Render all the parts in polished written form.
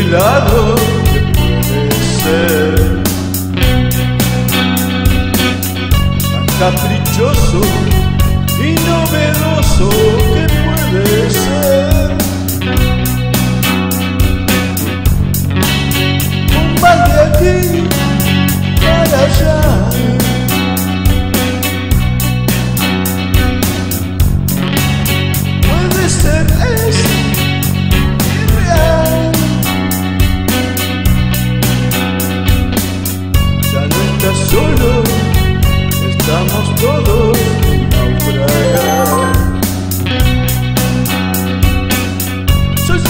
milagro que puede ser tan caprichoso y novedoso que puede ser un mal de aquí para allá. Puede ser irreal. Ya no estás solo, estamos todos naufragar. Soy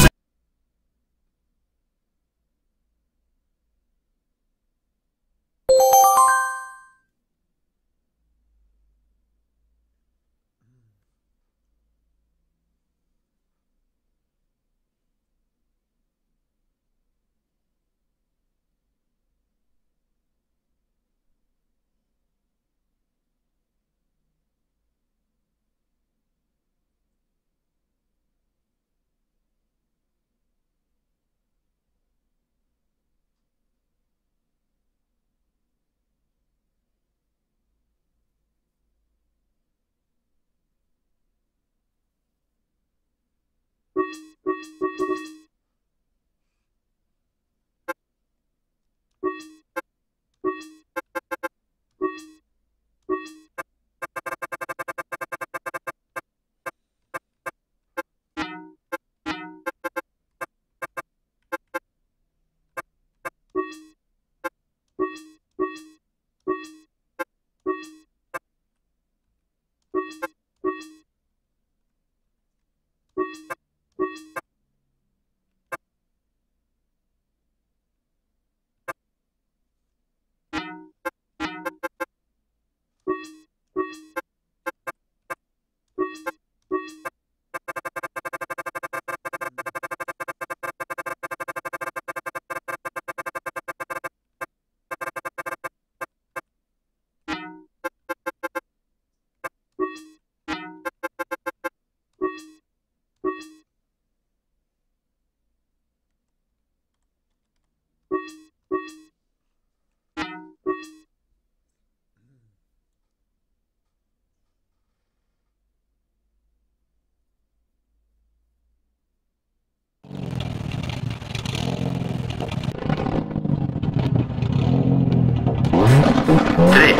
Tres,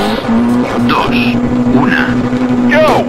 dos, una. ¡Go!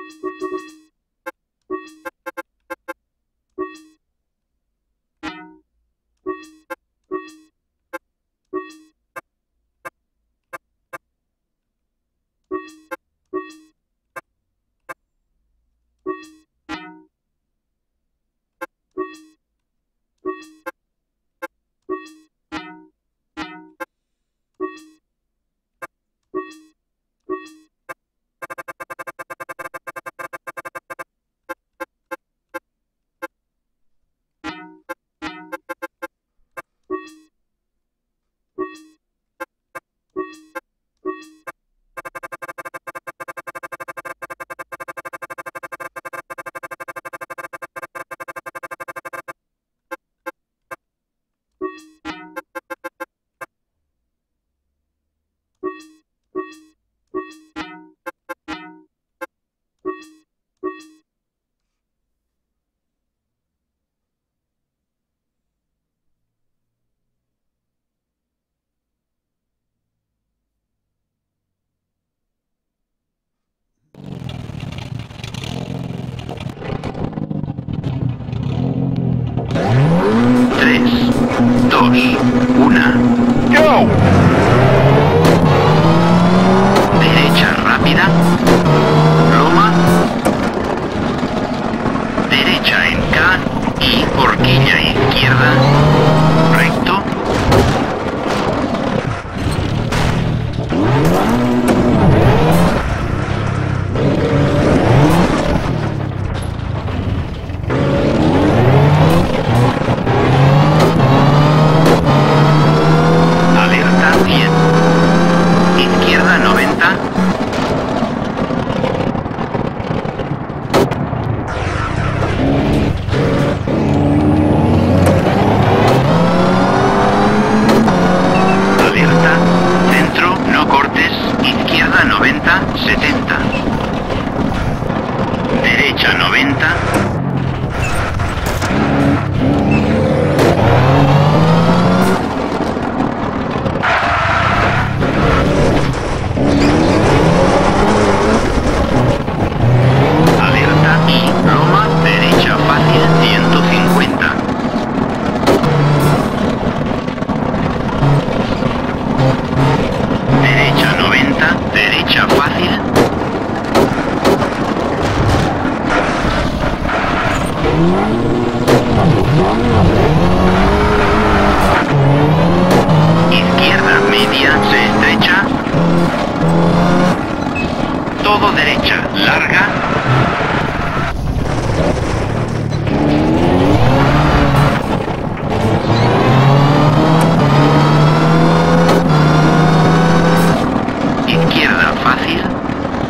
3, 2, 1. ¡Go! Derecha rápida. Loma. Derecha en K y horquilla izquierda. Recto. Alerta 100. Izquierda 90. Alerta. Centro, no cortes. Izquierda 90, 70. Derecha 90. Alerta y loma, derecha fácil 150. Derecha 90, derecha fácil. Izquierda media se estrecha. Todo derecha larga. Izquierda fácil.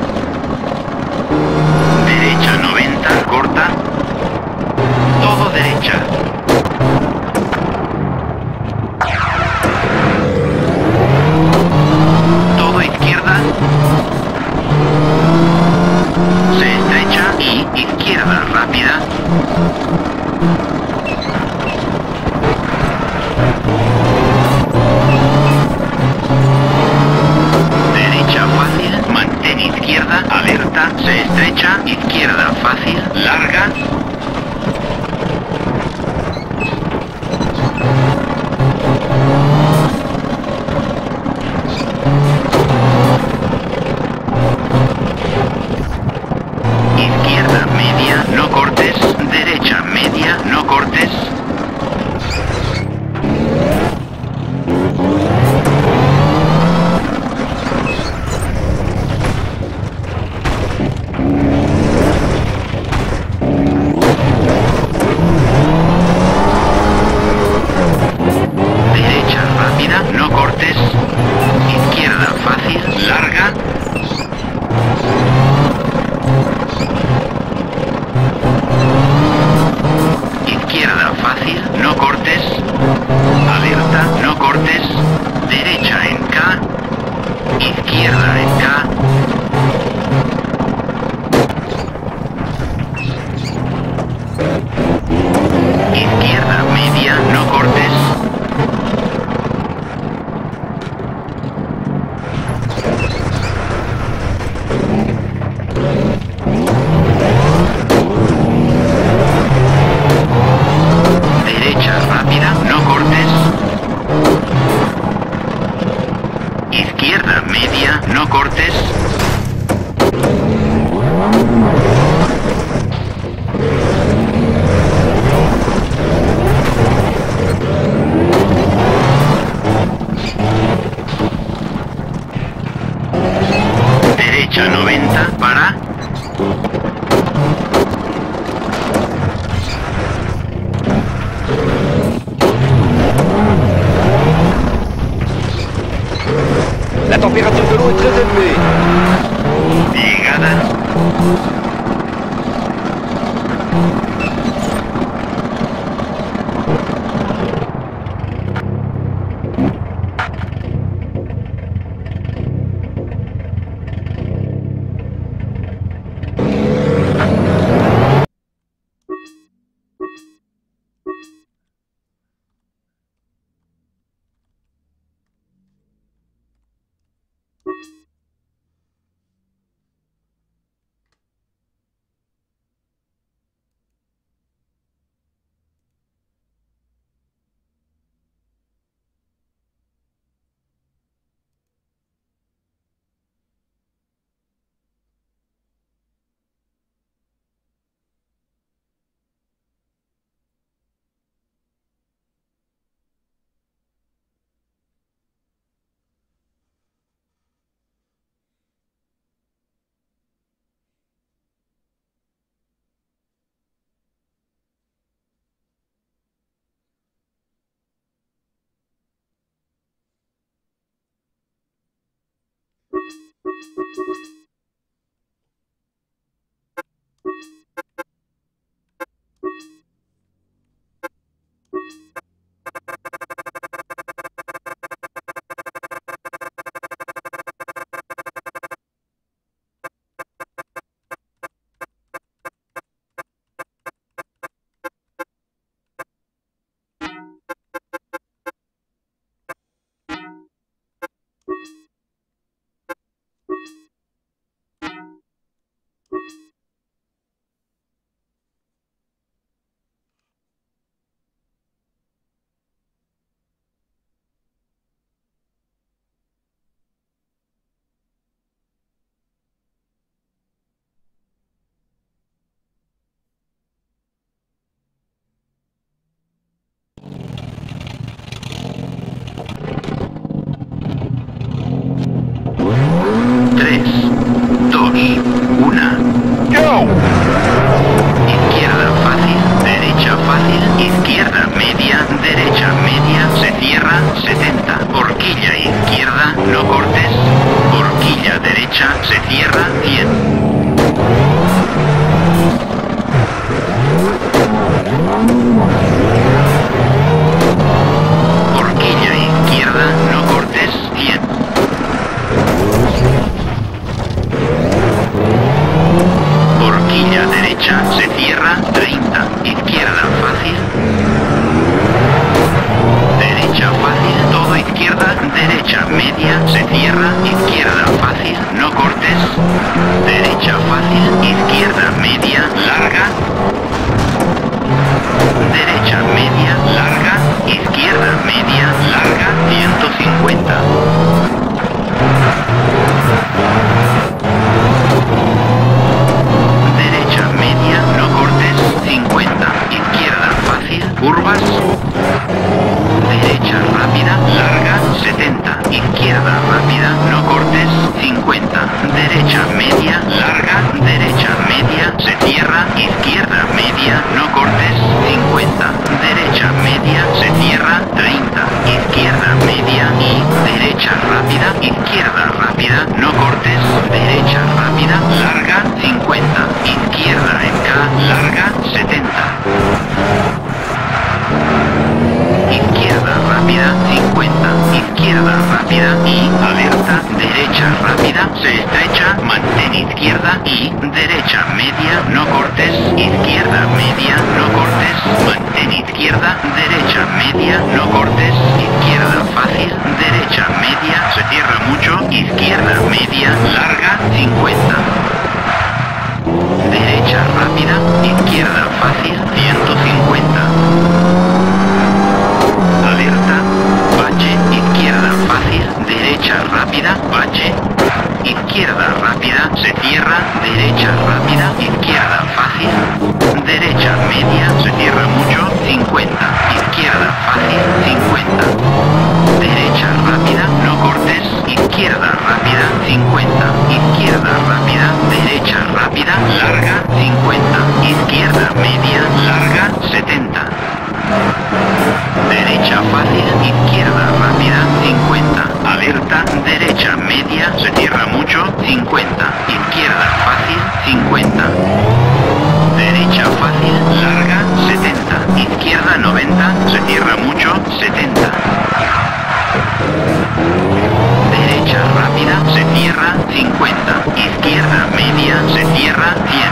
media, no cortes. Derecha 90, para. La température de l'eau est très élevée. Llegada. Tres, dos, una. Go! Izquierda fácil, derecha fácil, izquierda media, derecha media, se cierra 70. Horquilla izquierda, no cortes. Horquilla derecha, se cierra 100. Horquilla izquierda, no cortes 100. Horquilla derecha, se cierra 30. Izquierda fácil. Derecha fácil, todo izquierda. Derecha media, se cierra. Izquierda fácil, no cortes. Derecha fácil, izquierda media, larga. Derecha media, larga. Izquierda media, larga. 150. Derecha media, no cortes, 50. Izquierda fácil, curvas. Derecha rápida, larga, 70. Izquierda rápida, no cortes, 50. Derecha media, larga. Derecha media, se cierra. Izquierda media, no cortes, 50. Derecha media, se cierra, 30. Izquierda media y derecha rápida. Izquierda rápida, no cortes. Derecha rápida, larga, 50. Izquierda en K, larga, 70. Izquierda rápida, 50. Izquierda rápida y alerta. Derecha rápida, se estrecha, mantén izquierda y derecha media, no cortes. Izquierda media, no cortes. Mantén izquierda, derecha media, no cortes. Izquierda fácil, derecha media, se cierra mucho. Izquierda media, larga, 50. Derecha rápida, izquierda fácil, 150. Alerta, bache, izquierda fácil, derecha rápida, bache, izquierda rápida, se cierra, derecha rápida, izquierda fácil, derecha media, se cierra mucho, 50, izquierda fácil, 50, derecha rápida, no cortes, izquierda rápida, 50, izquierda rápida, derecha rápida, larga, 50, izquierda media, larga, 70. Derecha fácil, izquierda rápida, 50. Alerta, derecha media, se cierra mucho, 50. Izquierda fácil, 50. Derecha fácil, larga, 70. Izquierda 90, se cierra mucho, 70. Derecha rápida, se cierra, 50. Izquierda media, se cierra, 100.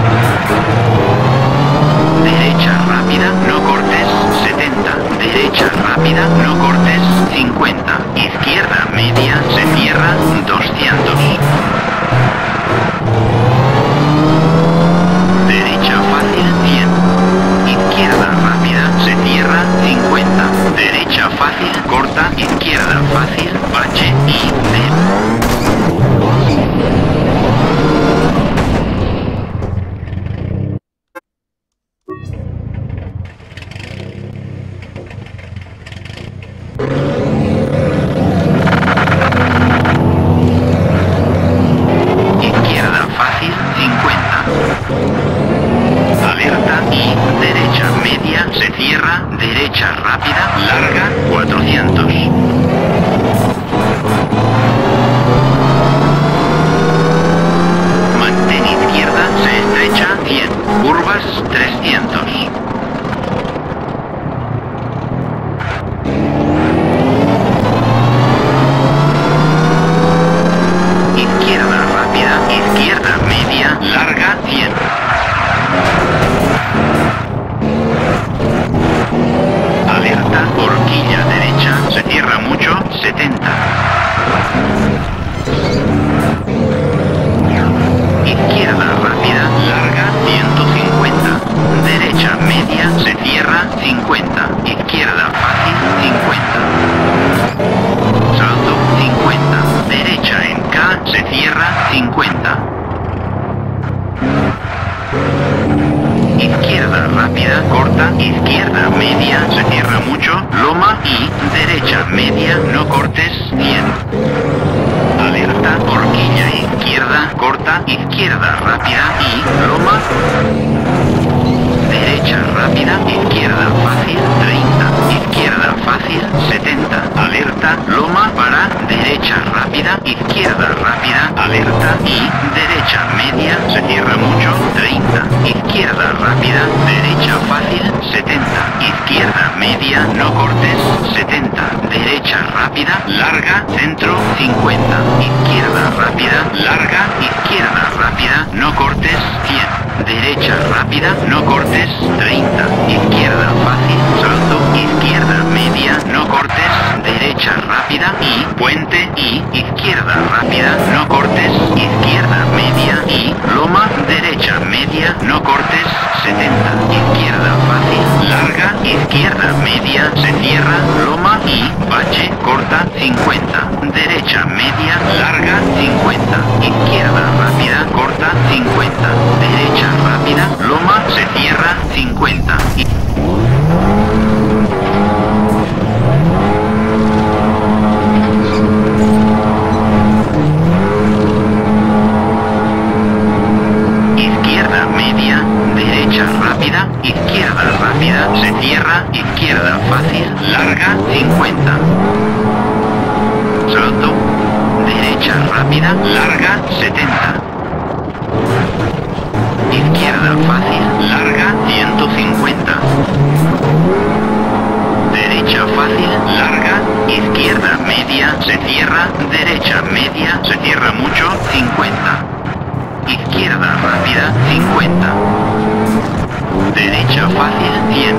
Derecha rápida, no cortes, 70. Derecha rápida, no cortes, 50. Izquierda media, se cierra, 200. Derecha fácil, 100. Izquierda rápida, se cierra, 50. Derecha fácil, corta, izquierda fácil, bache y D. Izquierda fácil, 50. Alerta y derecha media, se cierra, derecha rápida, larga, 400. Mantén izquierda, se estrecha, 100. Curvas, 300. Izquierda rápida, izquierda media, larga, 100. Alerta, horquilla derecha, se cierra mucho, 70. Izquierda rápida, larga, 150. Derecha media, se cierra, 50. Izquierda fácil, 50. Salto, 50. Derecha en K, se cierra, 50. Izquierda rápida, corta, izquierda media, se cierra mucho, loma y derecha media, no cortes, 100. Alerta, horquilla izquierda, corta, izquierda rápida y loma. Derecha rápida, izquierda fácil, 30. Izquierda fácil, 70. Alerta, loma para, derecha rápida, izquierda rápida, alerta y derecha media, se cierra mucho, 30. Izquierda rápida, derecha fácil, 70. Izquierda media, no cortes, 70. Derecha rápida, larga, centro, 50. Izquierda rápida, larga, izquierda rápida, no cortes, 100. Derecha rápida, no cortes, 30. Izquierda fácil, salto, izquierda media, no cortes, derecha rápida y puente y izquierda rápida, no cortes, izquierda media y loma, derecha media, no cortes, 70. Izquierda fácil, larga, izquierda media, se cierra, loma y bache, corta, 50. Derecha media, larga, 50. Izquierda rápida, corta, 50. Derecha rápida, loma, se cierra, 50. Izquierda media, derecha rápida, izquierda rápida, se cierra, izquierda fácil, larga, 50. Salto, derecha rápida, larga, 70. Izquierda fácil, larga, 150. Derecha fácil, larga, izquierda media, se cierra, derecha media, se cierra mucho, 50. Izquierda rápida, 50. Derecha fácil, 100.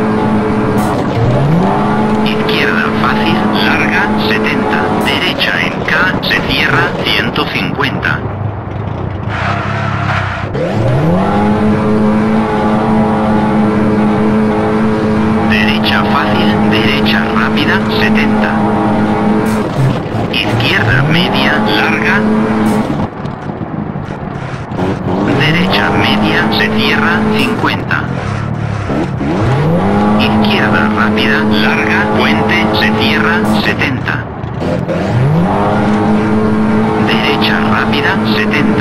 Izquierda fácil, larga, 70. Derecha en K, se cierra, 150. Derecha fácil, derecha rápida, 70. Izquierda media, larga, izquierda 50. Izquierda rápida, larga, puente, se cierra 70. Derecha rápida 70.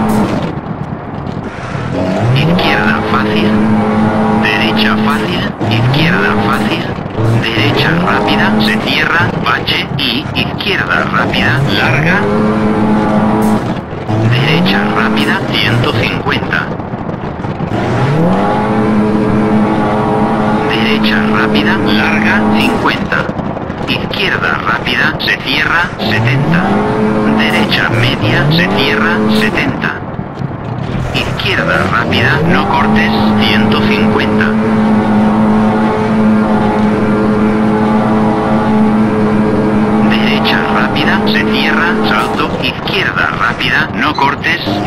Izquierda fácil, derecha fácil, izquierda fácil, derecha rápida, se cierra, bache y izquierda rápida, larga, derecha rápida 150. Derecha rápida, larga 50. Izquierda rápida, se cierra 70. Derecha media, se cierra 70. Izquierda rápida, no cortes 150. Derecha rápida, se cierra, salto, izquierda rápida, no cortes 100.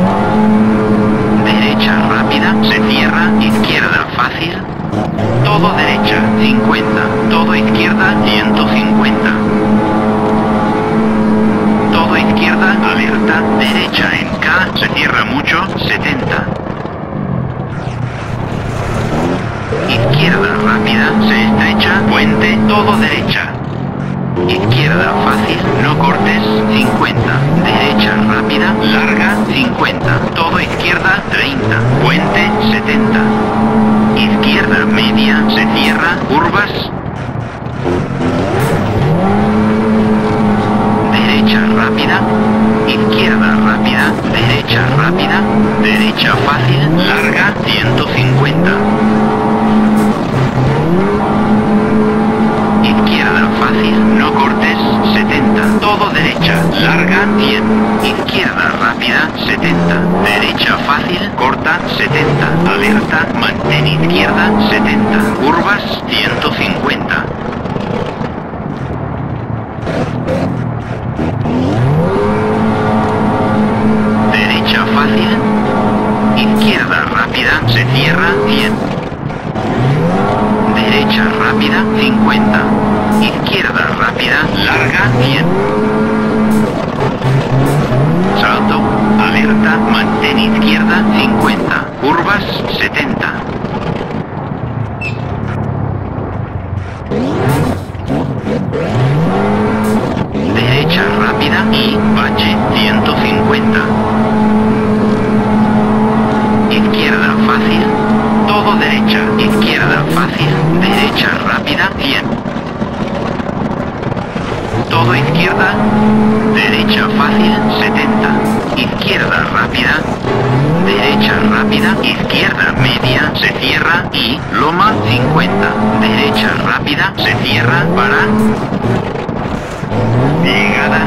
Derecha rápida, se cierra, izquierda fácil, todo derecha 50, todo izquierda 150. Todo izquierda, alerta, derecha en K, se cierra mucho, 70. Izquierda rápida, se estrecha, puente, todo derecha. Izquierda fácil, no cortes, 50. Derecha rápida, larga, 50. Todo izquierda, 30. Puente, 70. Izquierda media, se cierra, curvas. Derecha rápida, izquierda rápida, derecha rápida, derecha fácil, larga, 150. Izquierda fácil, no cortes, 70. Todo derecha, larga, 100. Izquierda rápida, 70. Derecha fácil, corta, 70. Alerta, mantén izquierda, 70. Curvas, 150. Derecha fácil, izquierda rápida, se cierra, 100. Derecha rápida, 50. Izquierda rápida, larga, 100. Salto, alerta, mantén izquierda, 50. Curvas, 70. Derecha rápida y bache, 150. Izquierda fácil, todo derecha, izquierda fácil, derecha rápida, 100. Todo izquierda, derecha fácil, 70. Izquierda rápida, derecha rápida, izquierda media, se cierra y loma, 50. Derecha rápida, se cierra para llegada.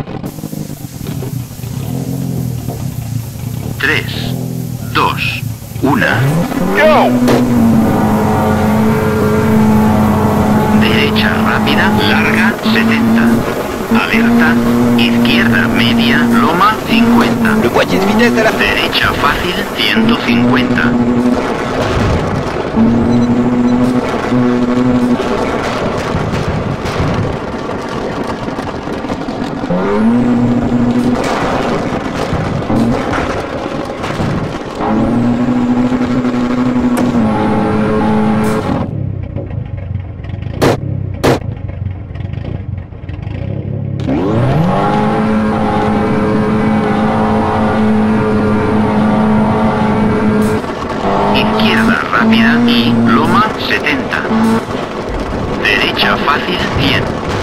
Tres, dos, Una. Go! Derecha rápida, larga, 70. Alerta, izquierda media, loma, 50. Le boîtier de vitesse à la... Derecha fácil, 150. Izquierda rápida y loma 70. Derecha fácil 100.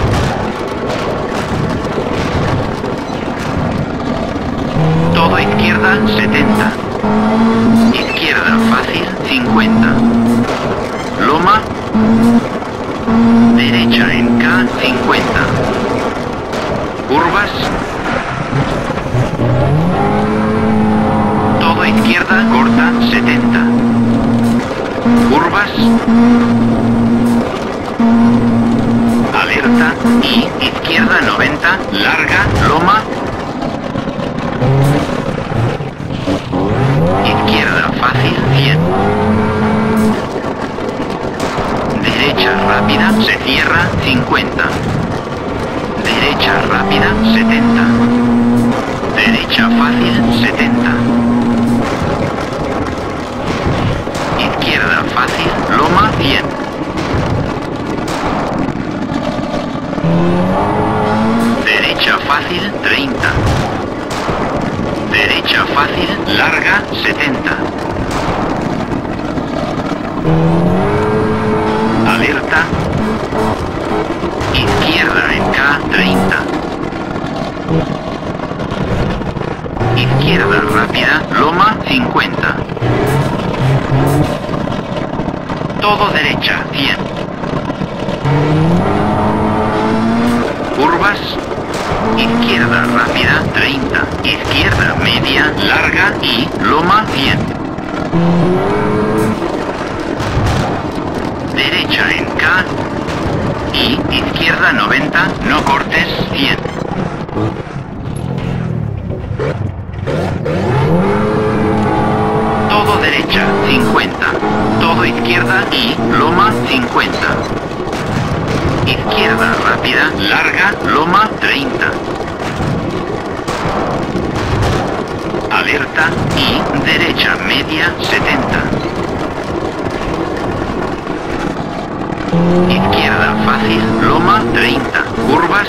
Todo izquierda 70. Izquierda fácil 50. Loma. Derecha en K 50. Curvas. Todo izquierda corta 70. Curvas. Alerta y izquierda 90, larga, loma. Izquierda fácil 100. Derecha rápida se cierra 50. Derecha rápida 70. Derecha fácil 70. Izquierda fácil, loma 100. Derecha fácil 30. Derecha fácil, larga 70. Alerta. Izquierda en K 30. Izquierda rápida, loma 50. Todo derecha, 100. Curvas. Izquierda rápida, 30. Izquierda media, larga y loma 100. Derecha en K. Y izquierda 90, no cortes 100. Todo derecha 50. Todo izquierda y loma 50. Izquierda rápida, larga, loma 30. Alerta y derecha media 70. Izquierda fácil, loma 30. Curvas.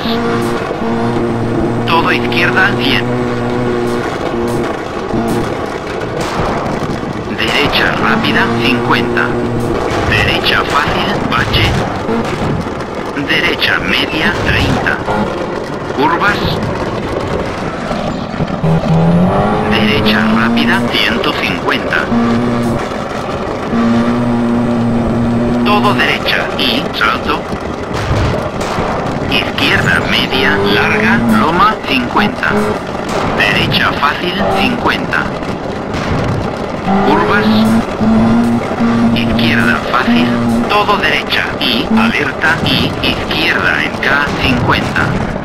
Todo izquierda 100. Derecha rápida 50. Derecha fácil, bache. Derecha media 30. Curvas. Derecha rápida 150. Todo derecha y salto. Izquierda media, larga, loma 50. Derecha fácil 50. Curvas. Izquierda fácil, todo derecha y alerta y izquierda en K 50.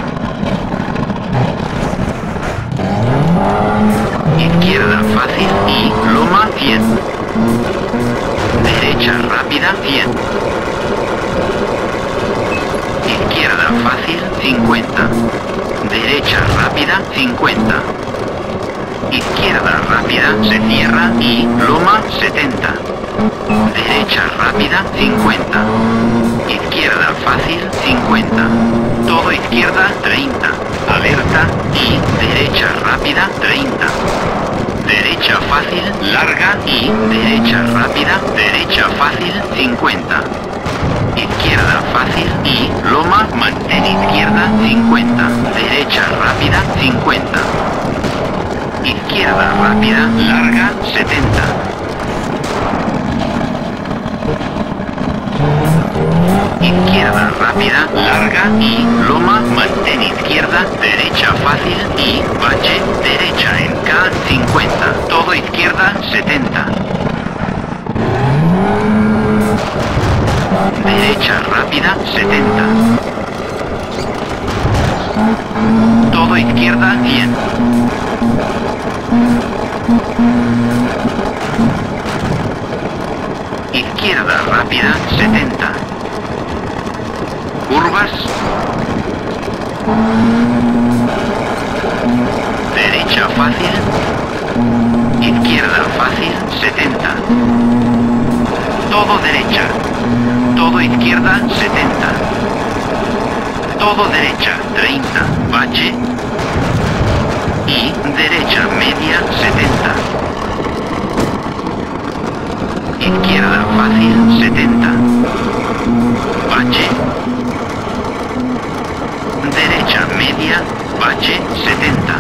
Izquierda fácil y loma 100. Derecha rápida 100. Izquierda fácil 50. Derecha rápida 50. Izquierda rápida se cierra y loma 70. Derecha rápida 50. Izquierda fácil 50. Todo izquierda 30. Alerta y derecha rápida 30. Derecha fácil, larga y derecha rápida, derecha fácil 50. Izquierda fácil y loma, mantén izquierda 50. Derecha rápida 50. Izquierda rápida, larga 70. Izquierda rápida, larga y loma, mantén izquierda, derecha fácil y bache, derecha en K 50. Todo izquierda 70. Derecha rápida, 70. Todo izquierda, 100. Izquierda rápida, 70. Curvas. Derecha fácil. Izquierda fácil, 70. Todo derecha. Todo izquierda, 70. Todo derecha, 30. Bache. Y derecha media, 70. Izquierda fácil, 70. Bache. Derecha media, bache, 70.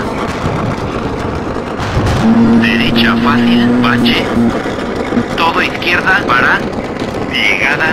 Derecha fácil, bache. Todo izquierda para llegada.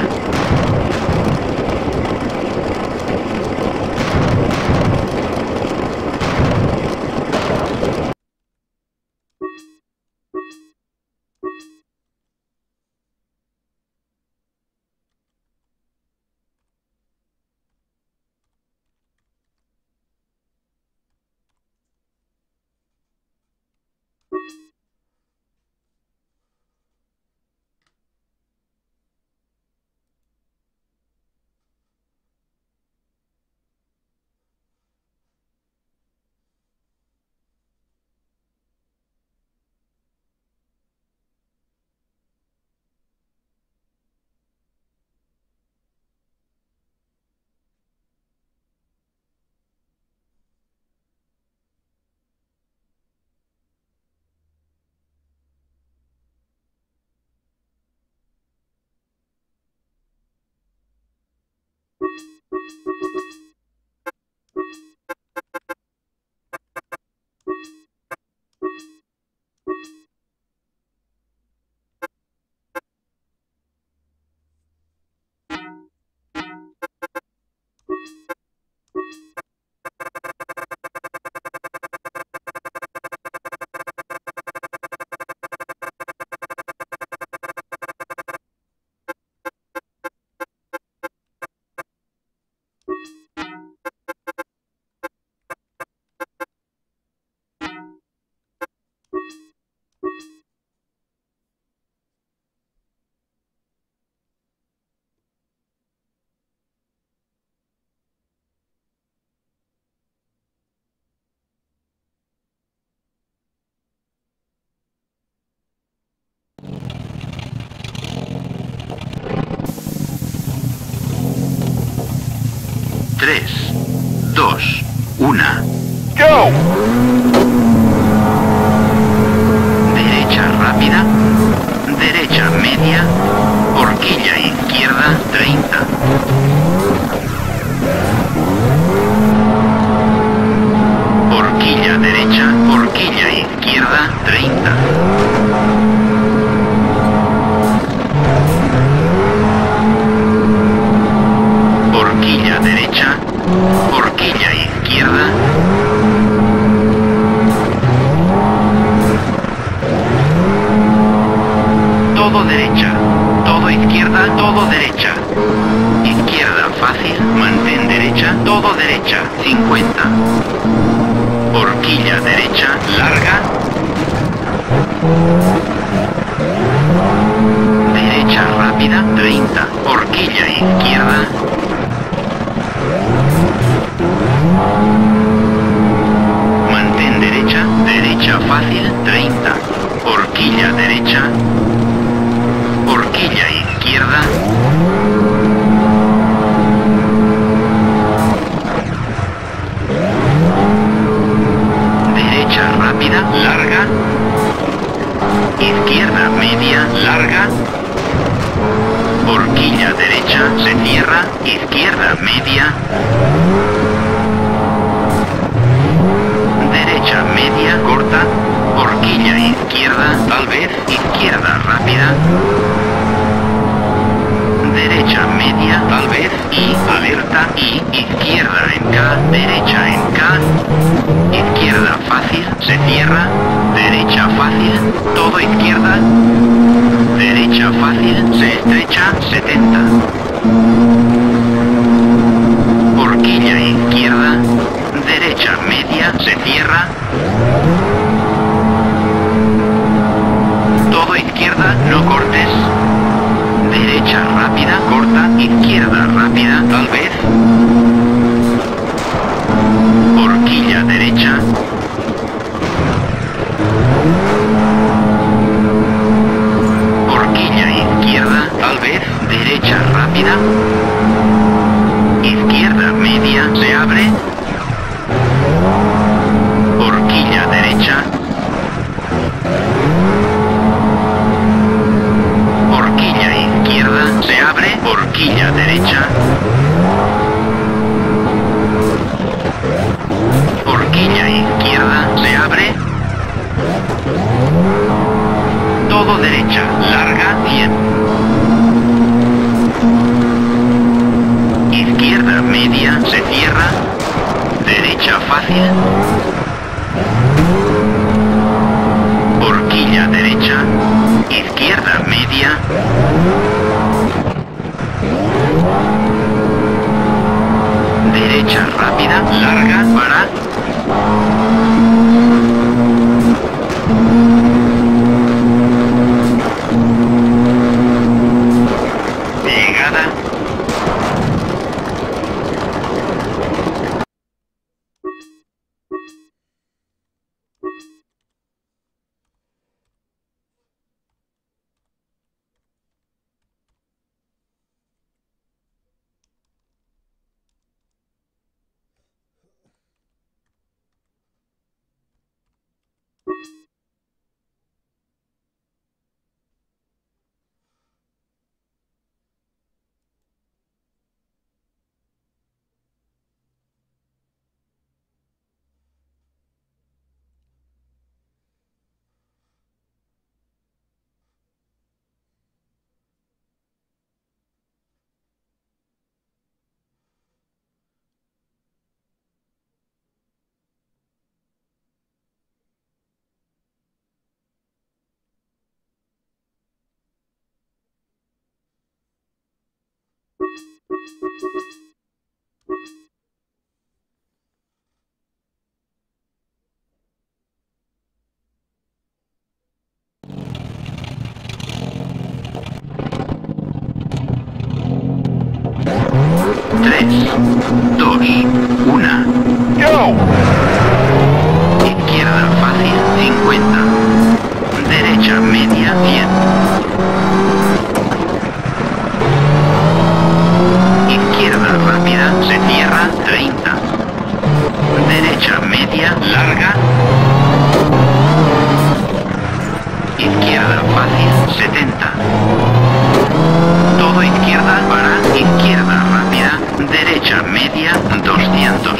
Tres, dos, una. Go! Derecha rápida. Derecha media. Horquilla izquierda, 30. Horquilla derecha. Horquilla izquierda, 30. Horquilla derecha, horquilla izquierda. Todo derecha, todo izquierda, todo derecha. Izquierda fácil, mantén derecha, todo derecha, 50. Horquilla derecha, larga. Derecha rápida, 30. Horquilla izquierda. Mantén derecha, derecha fácil, 30. Horquilla derecha. Horquilla izquierda. Derecha rápida, larga. Izquierda media, larga. Horquilla derecha, se cierra. Izquierda media. Derecha media, corta. Horquilla izquierda, tal vez. Izquierda rápida. Derecha media, tal vez. Y alerta. Y izquierda en K. Derecha en K. Izquierda fácil, se cierra. Derecha fácil. Todo izquierda. Derecha fácil, se estrecha 70. Horquilla izquierda. Derecha media, se cierra. Todo izquierda, no cortes. Derecha rápida, corta. Izquierda rápida, tal vez. Horquilla derecha. Horquilla izquierda, tal vez. Derecha rápida. Izquierda media, se abre. Horquilla derecha. Horquilla izquierda, se abre. Horquilla derecha. Horquilla izquierda, se abre. Todo derecha, larga, 100. Izquierda media, se cierra. Derecha fácil. Horquilla derecha. Izquierda media. Derecha rápida, larga, para. Llegada. Tres, dos, una. Go! Izquierda fácil, 50. Derecha media, 100. Izquierda rápida, se cierra, 30. Derecha media, larga. Izquierda fácil, 70. Todo izquierda, para. Izquierda rápida. Derecha media, 200.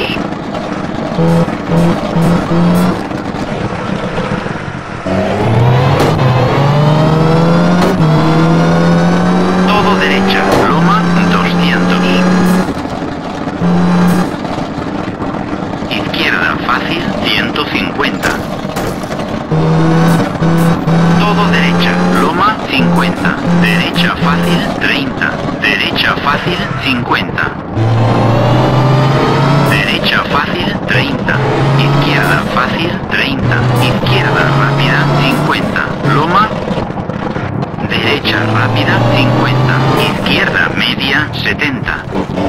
Todo derecha, loma, 200. Izquierda fácil, 150. Todo derecha, loma, 50. Derecha fácil, 30. Derecha fácil, 50. Derecha fácil, 30. Izquierda fácil, 30. Izquierda rápida, 50. Loma. Derecha rápida, 50. Izquierda media, 70.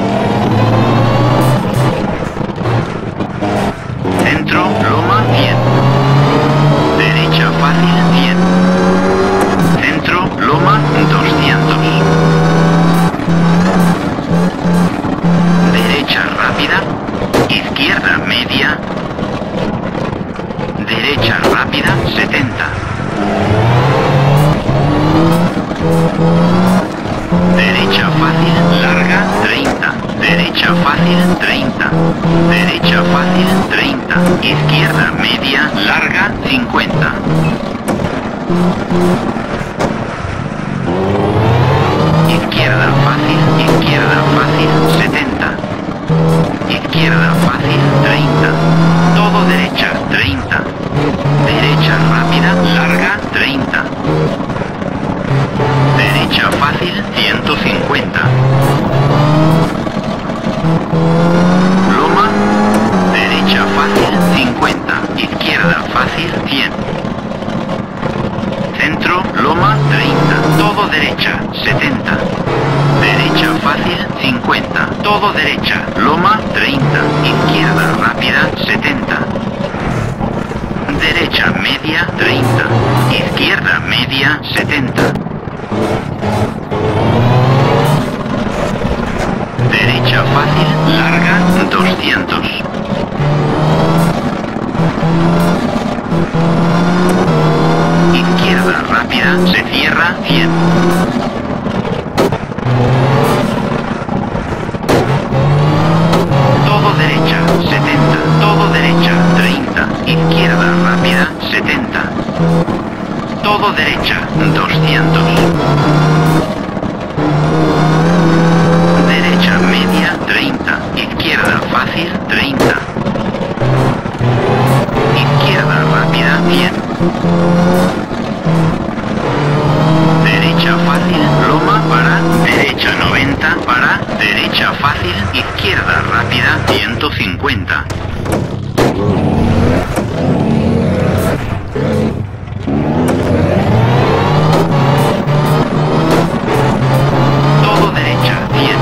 Centro, loma, 100. Derecha fácil, 100. Centro, loma, 200. Derecha rápida. Izquierda media. Derecha rápida, 70. Derecha fácil, larga, 30. Derecha fácil, 30. Derecha fácil, 30. Izquierda media, larga, 50. Izquierda fácil, 70. Izquierda fácil, 30. Todo derecha, 30. Derecha rápida, larga, 30. 70. Derecha fácil 50. Todo derecha. Loma 30. Izquierda rápida 70. Derecha media 30. Izquierda media 70. Derecha fácil larga 200. Izquierda rápida se cierra 100. Todo derecha 70. Todo derecha 30. Izquierda rápida 70. Todo derecha 200. Derecha media 30. Izquierda fácil 30. Izquierda rápida 100. Derecha fácil, loma para, derecha 90 para, derecha fácil, izquierda rápida 150. Todo derecha 100.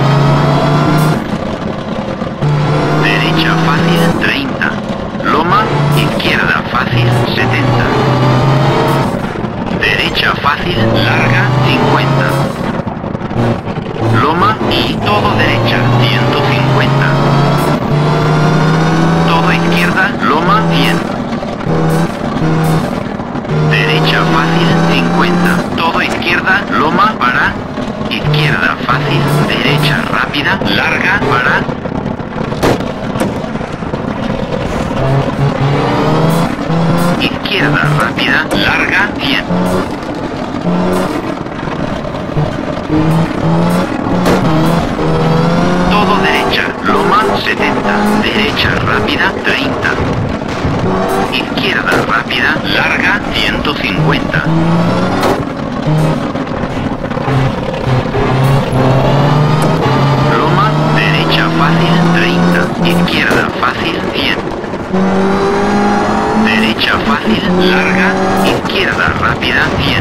Derecha fácil 30. Loma, izquierda fácil 70. Derecha fácil larga 50. Loma y todo derecha 150. Todo izquierda, loma 100. Derecha fácil 50. Todo izquierda, loma para. Izquierda fácil, derecha rápida, larga para. Izquierda rápida, larga 100. Todo derecha, loma 70. Derecha rápida 30. Izquierda rápida, larga 150. Loma, derecha fácil 30. Izquierda fácil 100. Derecha fácil, larga, izquierda rápida 100.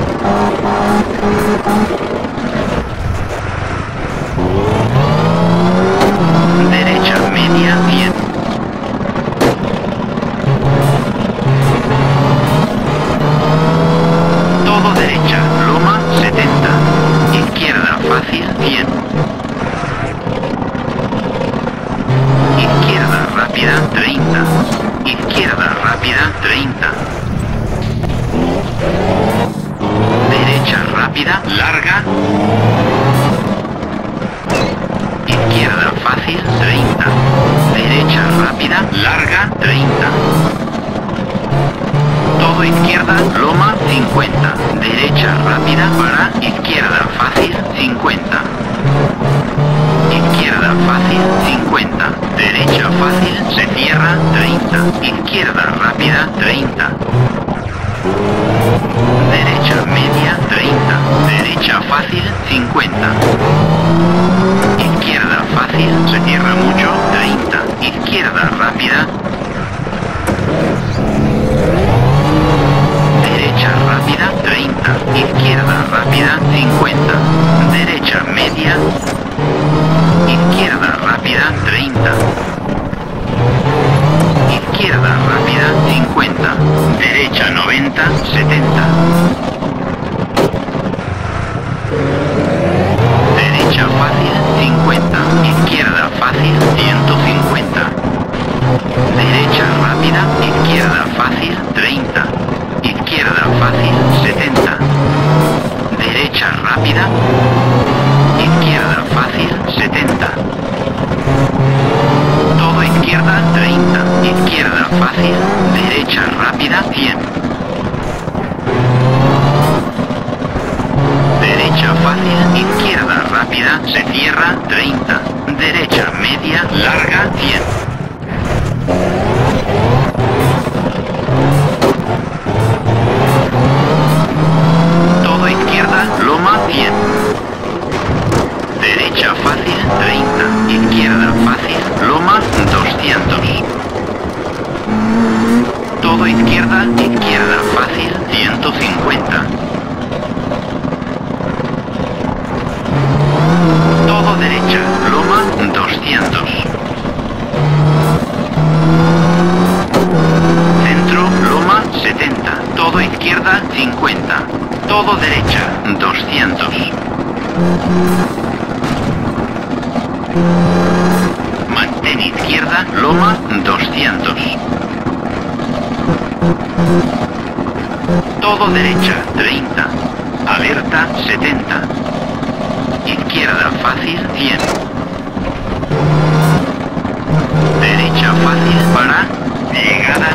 Derecha media 100. Todo derecha, loma 70. Izquierda fácil 100. Izquierda rápida 30. Izquierda rápida 30. Derecha rápida larga. Izquierda fácil 30. Derecha rápida larga 30. Todo izquierda loma 50. Derecha rápida para. Izquierda fácil 50. Izquierda fácil 50. Derecha fácil se cierra 30. Izquierda rápida 30. Derecha media 30. Derecha fácil 50. Izquierda fácil se cierra mucho 30. Izquierda rápida. Derecha rápida 30. Izquierda rápida 50. Derecha media. Izquierda rápida 30. Izquierda rápida 50. Derecha 90, 70. Derecha fácil 50. Izquierda fácil 150. Derecha rápida, izquierda fácil 30. Izquierda fácil 70. Derecha rápida. Izquierda fácil 70. Todo izquierda 30. Izquierda fácil. Derecha rápida 100. Derecha fácil. Izquierda rápida se cierra 30. Derecha media larga 100. Todo izquierda loma 100. Derecha fácil 30. Izquierda fácil loma 200. Todo izquierda, izquierda fácil 150. Mantén izquierda, loma 200. Todo derecha 30. Alerta 70. Izquierda fácil 100. Derecha fácil para llegada.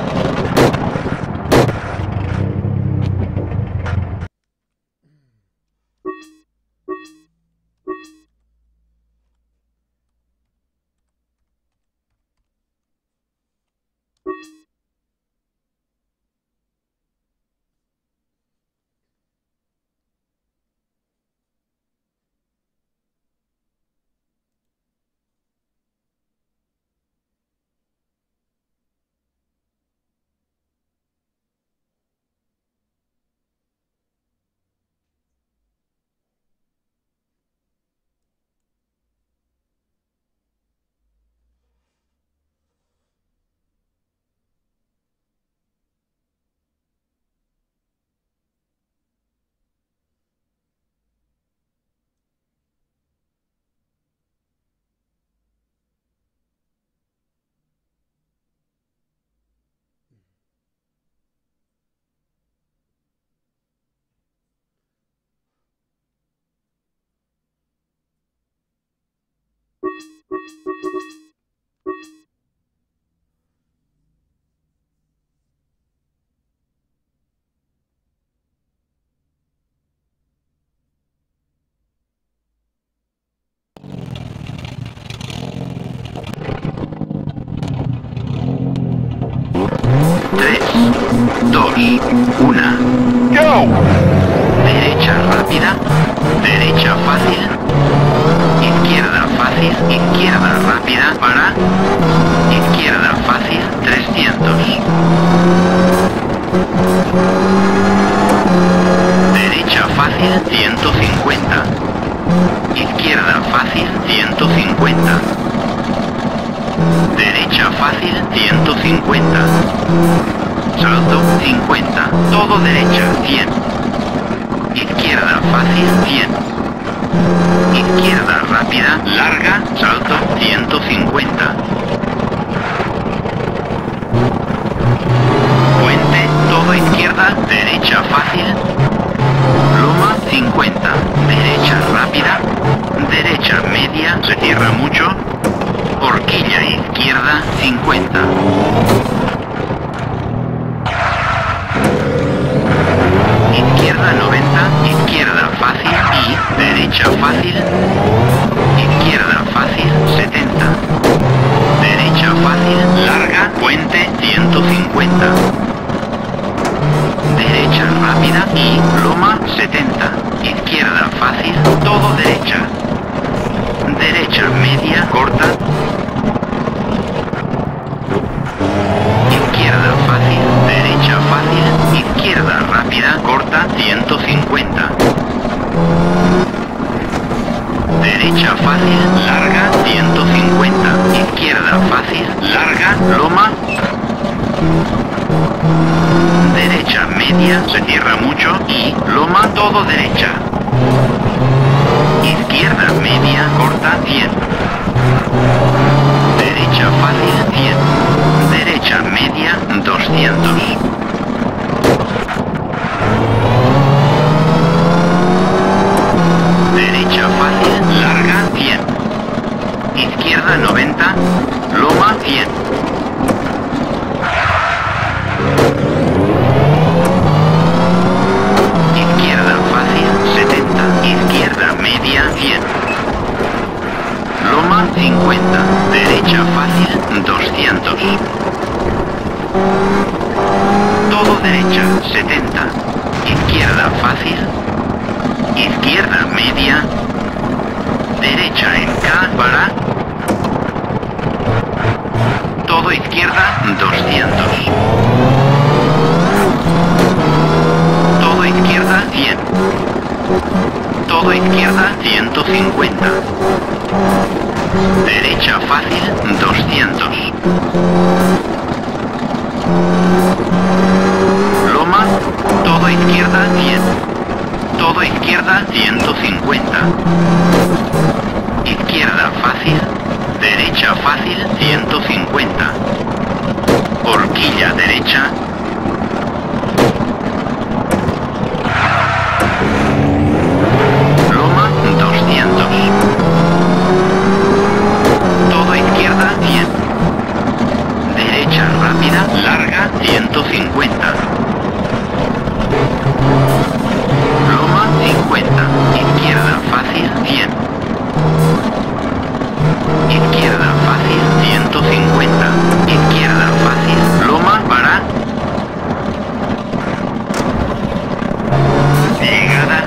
Tres, dos, una. Go! Derecha rápida, derecha fácil, izquierda fácil, izquierda rápida para, izquierda fácil 300. Derecha fácil 150. Izquierda fácil 150. Derecha fácil 150. Salto 50. Todo derecha 100. Izquierda fácil 100. Izquierda rápida, larga, salto 150. Puente, todo izquierda, derecha fácil. Loma 50. Derecha rápida. Derecha media, se cierra mucho. Horquilla izquierda 50. Izquierda 90, izquierda fácil y derecha fácil. Izquierda fácil 70. Derecha fácil, larga, puente 150. Derecha rápida y loma 70. Izquierda fácil, todo derecha. Derecha media, corta. Izquierda fácil, derecha fácil, izquierda rápida, corta 150. Derecha fácil, larga 150. Izquierda fácil, larga, loma. Derecha media, se cierra mucho y loma todo derecha. Izquierda media, corta 100. Derecha fácil 100. Derecha media 200. Derecha fácil, larga 100. Izquierda 90, loma 100. Izquierda fácil 70. Izquierda media 100. Loma 50. Derecha fácil 200. Todo derecha 70. Izquierda fácil. Izquierda media. Derecha en K para. Todo izquierda 200. Todo izquierda 100. Todo izquierda 150. Derecha fácil 200. Loma, todo izquierda 100. Todo izquierda 150. izquierda fácil, derecha fácil 150, horquilla derecha, loma 200, todo izquierda 100, derecha rápida larga 150, loma 50, izquierda fácil 100, izquierda fácil 150, izquierda fácil, loma para llegada,